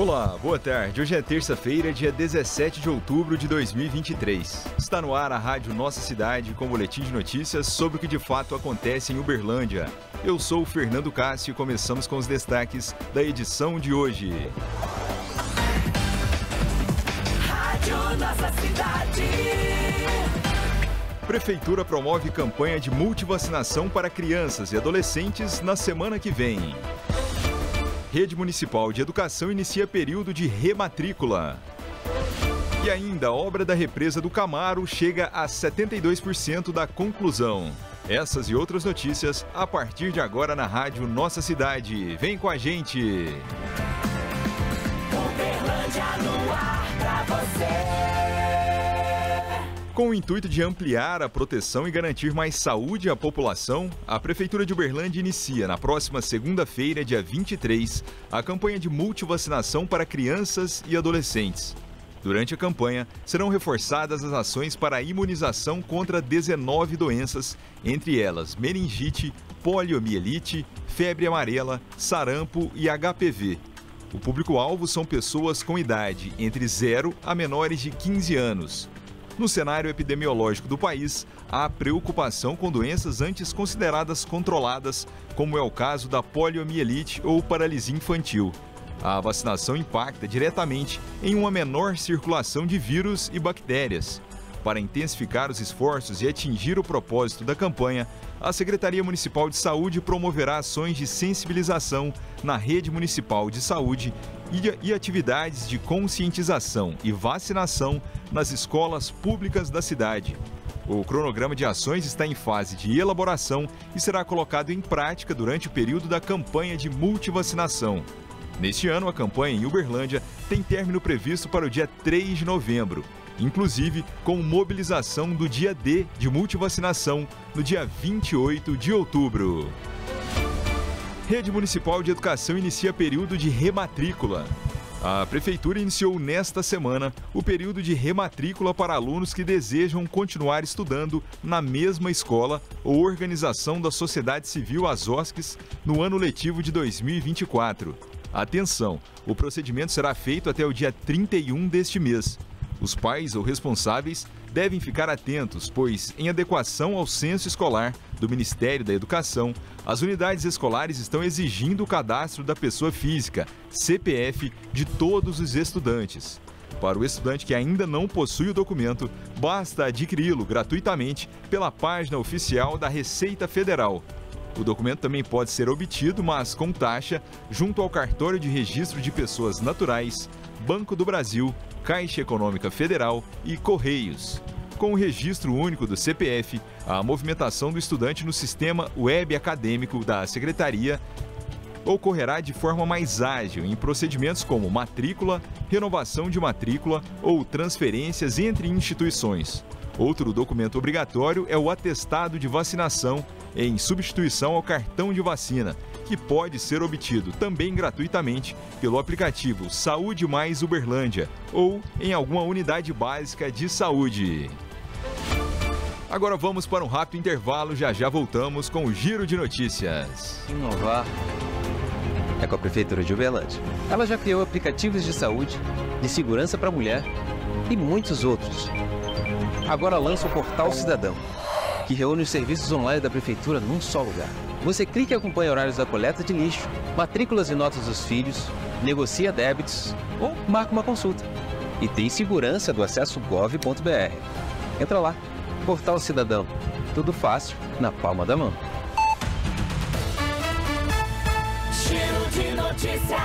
Olá, boa tarde. Hoje é terça-feira, dia 17 de outubro de 2023. Está no ar a Rádio Nossa Cidade com boletim de notícias sobre o que de fato acontece em Uberlândia. Eu sou o Fernando Cássio e começamos com os destaques da edição de hoje. Rádio Nossa Cidade. Prefeitura promove campanha de multivacinação para crianças e adolescentes na semana que vem. Rede Municipal de Educação inicia período de rematrícula. E ainda, a obra da represa do Camaro chega a 72% da conclusão. Essas e outras notícias a partir de agora na Rádio Nossa Cidade. Vem com a gente! Uberlândia no ar pra você. Com o intuito de ampliar a proteção e garantir mais saúde à população, a Prefeitura de Uberlândia inicia na próxima segunda-feira, dia 23, a campanha de multivacinação para crianças e adolescentes. Durante a campanha, serão reforçadas as ações para a imunização contra 19 doenças, entre elas meningite, poliomielite, febre amarela, sarampo e HPV. O público-alvo são pessoas com idade entre 0 a menores de 15 anos. No cenário epidemiológico do país, há preocupação com doenças antes consideradas controladas, como é o caso da poliomielite ou paralisia infantil. A vacinação impacta diretamente em uma menor circulação de vírus e bactérias. Para intensificar os esforços e atingir o propósito da campanha, a Secretaria Municipal de Saúde promoverá ações de sensibilização na rede municipal de saúde e atividades de conscientização e vacinação nas escolas públicas da cidade. O cronograma de ações está em fase de elaboração e será colocado em prática durante o período da campanha de multivacinação. Neste ano, a campanha em Uberlândia tem término previsto para o dia 3 de novembro, inclusive com mobilização do dia D de multivacinação no dia 28 de outubro. Rede Municipal de Educação inicia período de rematrícula. A Prefeitura iniciou nesta semana o período de rematrícula para alunos que desejam continuar estudando na mesma escola ou organização da sociedade civil, as OSCs, no ano letivo de 2024. Atenção, o procedimento será feito até o dia 31 deste mês. Os pais ou responsáveis devem ficar atentos, pois, em adequação ao censo escolar do Ministério da Educação, as unidades escolares estão exigindo o cadastro da pessoa física, CPF, de todos os estudantes. Para o estudante que ainda não possui o documento, basta adquiri-lo gratuitamente pela página oficial da Receita Federal. O documento também pode ser obtido, mas com taxa, junto ao Cartório de Registro de Pessoas Naturais, Banco do Brasil, Caixa Econômica Federal e Correios. Com o registro único do CPF, a movimentação do estudante no sistema web acadêmico da Secretaria ocorrerá de forma mais ágil em procedimentos como matrícula, renovação de matrícula ou transferências entre instituições. Outro documento obrigatório é o atestado de vacinação em substituição ao cartão de vacina, que pode ser obtido também gratuitamente pelo aplicativo Saúde Mais Uberlândia ou em alguma unidade básica de saúde. Agora vamos para um rápido intervalo, já voltamos com o Giro de Notícias. Inovar é com a Prefeitura de Uberlândia. Ela já criou aplicativos de saúde, de segurança para a mulher e muitos outros. Agora lança o Portal Cidadão, que reúne os serviços online da Prefeitura num só lugar. Você clica e acompanha horários da coleta de lixo, matrículas e notas dos filhos, negocia débitos ou marca uma consulta. E tem segurança do acesso gov.br. Entra lá, Portal Cidadão. Tudo fácil, na palma da mão. Giro de notícias.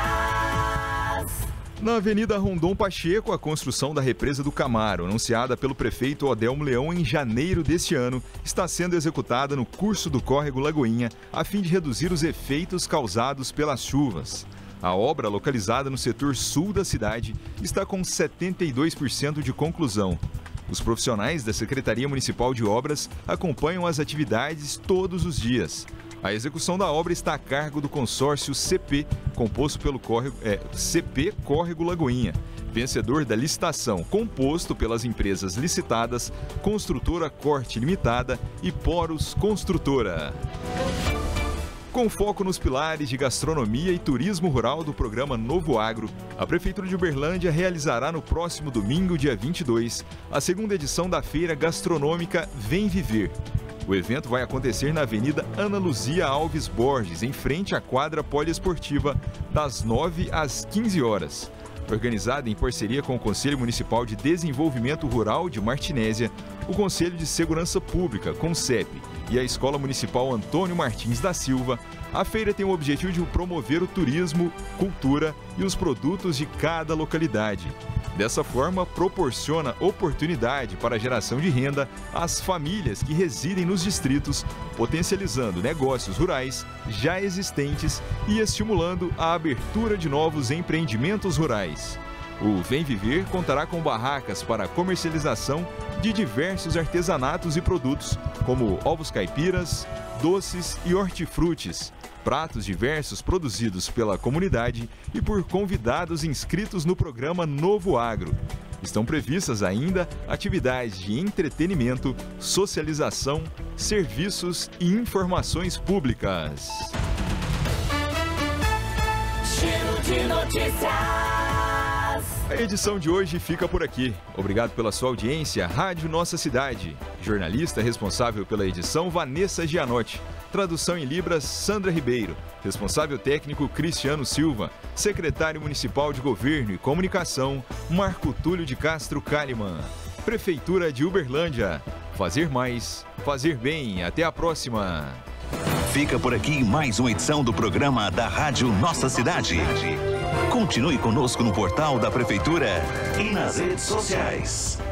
Na Avenida Rondon Pacheco, a construção da represa do Camaro, anunciada pelo prefeito Odelmo Leão em janeiro deste ano, está sendo executada no curso do córrego Lagoinha, a fim de reduzir os efeitos causados pelas chuvas. A obra, localizada no setor sul da cidade, está com 72% de conclusão. Os profissionais da Secretaria Municipal de Obras acompanham as atividades todos os dias. A execução da obra está a cargo do consórcio CP, composto pelo CP Córrego Lagoinha, vencedor da licitação, composto pelas empresas licitadas Construtora Corte Limitada e Poros Construtora. Com foco nos pilares de gastronomia e turismo rural do programa Novo Agro, a Prefeitura de Uberlândia realizará no próximo domingo, dia 22, a segunda edição da Feira Gastronômica Vem Viver. O evento vai acontecer na Avenida Ana Luzia Alves Borges, em frente à quadra poliesportiva, das 9 às 15 horas. Organizada em parceria com o Conselho Municipal de Desenvolvimento Rural de Martinésia, o Conselho de Segurança Pública, CONSEP, e a Escola Municipal Antônio Martins da Silva, a feira tem o objetivo de promover o turismo, cultura e os produtos de cada localidade. Dessa forma, proporciona oportunidade para a geração de renda às famílias que residem nos distritos, potencializando negócios rurais já existentes e estimulando a abertura de novos empreendimentos rurais. O Vem Viver contará com barracas para comercialização de diversos artesanatos e produtos, como ovos caipiras, doces e hortifrutis, pratos diversos produzidos pela comunidade e por convidados inscritos no programa Novo Agro. Estão previstas ainda atividades de entretenimento, socialização, serviços e informações públicas. Giro de notícias. A edição de hoje fica por aqui. Obrigado pela sua audiência. Rádio Nossa Cidade. Jornalista responsável pela edição, Vanessa Gianotti. Tradução em Libras, Sandra Ribeiro. Responsável técnico, Cristiano Silva. Secretário Municipal de Governo e Comunicação, Marco Túlio de Castro Kalimann. Prefeitura de Uberlândia. Fazer mais, fazer bem. Até a próxima. Fica por aqui mais uma edição do programa da Rádio Nossa Cidade. Continue conosco no portal da Prefeitura e nas redes sociais.